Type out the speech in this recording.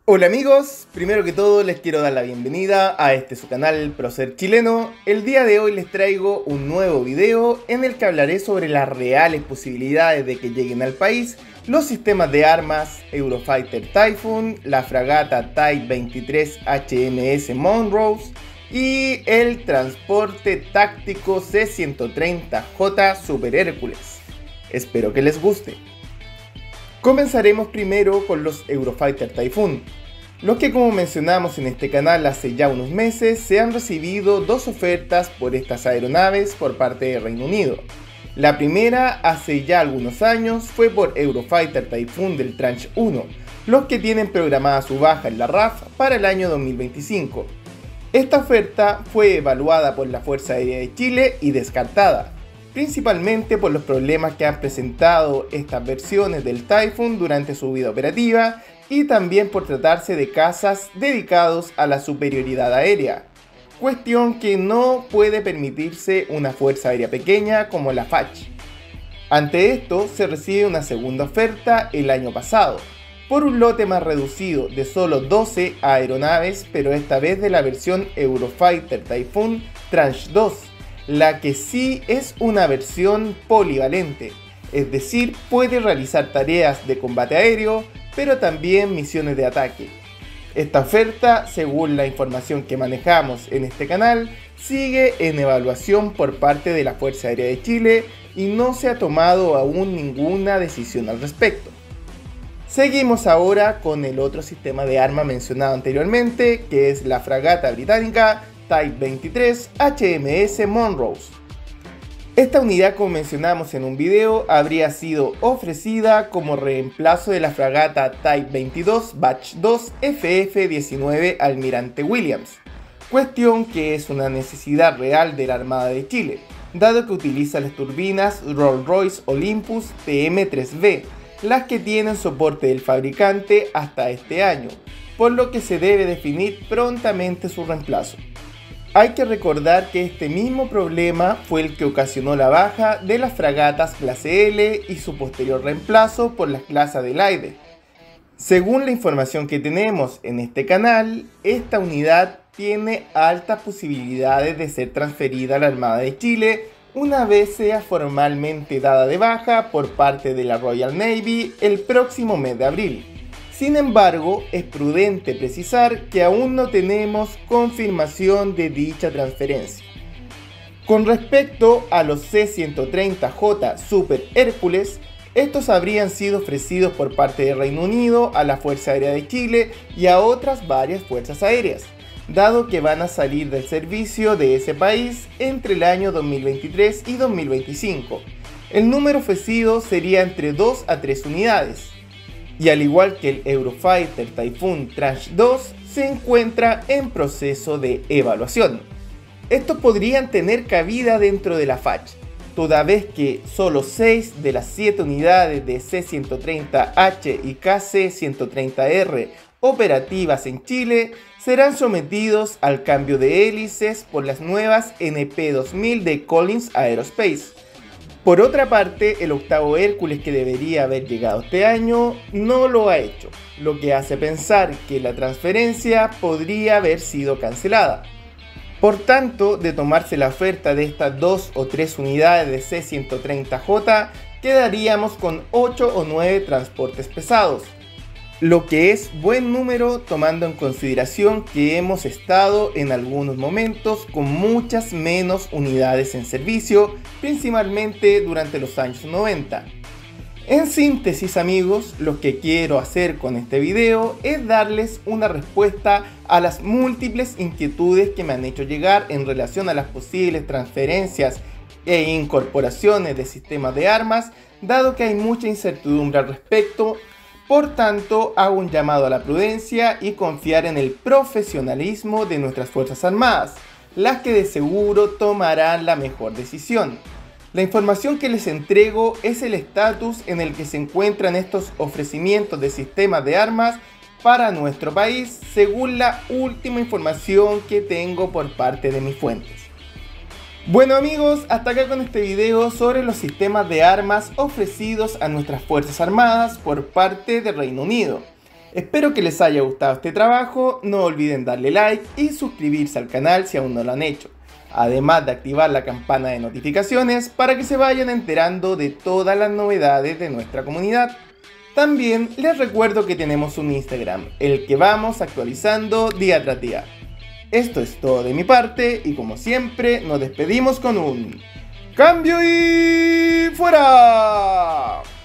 Hola amigos, primero que todo les quiero dar la bienvenida a su canal Procer Chileno. El día de hoy les traigo un nuevo video en el que hablaré sobre las reales posibilidades de que lleguen al país los sistemas de armas Eurofighter Typhoon, la fragata Type 23 HMS Monrose y el transporte táctico C-130J Super Hércules. Espero que les guste. Comenzaremos primero con los Eurofighter Typhoon, los que, como mencionamos en este canal hace ya unos meses, se han recibido dos ofertas por estas aeronaves por parte de Reino Unido. La primera, hace ya algunos años, fue por Eurofighter Typhoon del Tranche 1, los que tienen programada su baja en la RAF para el año 2025. Esta oferta fue evaluada por la Fuerza Aérea de Chile y descartada, principalmente por los problemas que han presentado estas versiones del Typhoon durante su vida operativa y también por tratarse de cazas dedicados a la superioridad aérea, cuestión que no puede permitirse una fuerza aérea pequeña como la FACH. Ante esto se recibe una segunda oferta el año pasado, por un lote más reducido de solo 12 aeronaves, pero esta vez de la versión Eurofighter Typhoon Tranche 2, la que sí es una versión polivalente, es decir, puede realizar tareas de combate aéreo, pero también misiones de ataque. Esta oferta, según la información que manejamos en este canal, sigue en evaluación por parte de la Fuerza Aérea de Chile y no se ha tomado aún ninguna decisión al respecto. Seguimos ahora con el otro sistema de arma mencionado anteriormente, que es la fragata británica Type 23 HMS Monrose. Esta unidad, como mencionamos en un video, habría sido ofrecida como reemplazo de la fragata Type 22 Batch 2 FF-19 Almirante Williams, cuestión que es una necesidad real de la Armada de Chile, dado que utiliza las turbinas Rolls-Royce Olympus TM3V, las que tienen soporte del fabricante hasta este año, por lo que se debe definir prontamente su reemplazo. Hay que recordar que este mismo problema fue el que ocasionó la baja de las fragatas clase L y su posterior reemplazo por las clases Adelaide. Según la información que tenemos en este canal, esta unidad tiene altas posibilidades de ser transferida a la Armada de Chile una vez sea formalmente dada de baja por parte de la Royal Navy el próximo mes de abril. Sin embargo, es prudente precisar que aún no tenemos confirmación de dicha transferencia. Con respecto a los C-130J Super Hércules, estos habrían sido ofrecidos por parte del Reino Unido a la Fuerza Aérea de Chile y a otras varias fuerzas aéreas, dado que van a salir del servicio de ese país entre el año 2023 y 2025. El número ofrecido sería entre 2 a 3 unidades. Y al igual que el Eurofighter Typhoon Tranche 2, se encuentra en proceso de evaluación. Estos podrían tener cabida dentro de la FACH, toda vez que solo 6 de las 7 unidades de C-130H y KC-130R operativas en Chile serán sometidos al cambio de hélices por las nuevas NP2000 de Collins Aerospace. Por otra parte, el octavo Hércules, que debería haber llegado este año, no lo ha hecho, lo que hace pensar que la transferencia podría haber sido cancelada. Por tanto, de tomarse la oferta de estas 2 o 3 unidades de C-130J, quedaríamos con 8 o 9 transportes pesados, lo que es buen número tomando en consideración que hemos estado en algunos momentos con muchas menos unidades en servicio, principalmente durante los años 90. En síntesis amigos, lo que quiero hacer con este video es darles una respuesta a las múltiples inquietudes que me han hecho llegar en relación a las posibles transferencias e incorporaciones de sistemas de armas, dado que hay mucha incertidumbre al respecto. Por tanto, hago un llamado a la prudencia y confiar en el profesionalismo de nuestras Fuerzas Armadas, las que de seguro tomarán la mejor decisión. La información que les entrego es el estatus en el que se encuentran estos ofrecimientos de sistemas de armas para nuestro país, según la última información que tengo por parte de mis fuentes. Bueno amigos, hasta acá con este video sobre los sistemas de armas ofrecidos a nuestras Fuerzas Armadas por parte del Reino Unido. Espero que les haya gustado este trabajo, no olviden darle like y suscribirse al canal si aún no lo han hecho, además de activar la campana de notificaciones para que se vayan enterando de todas las novedades de nuestra comunidad. También les recuerdo que tenemos un Instagram, el que vamos actualizando día tras día. Esto es todo de mi parte y como siempre nos despedimos con un ¡cambio y fuera!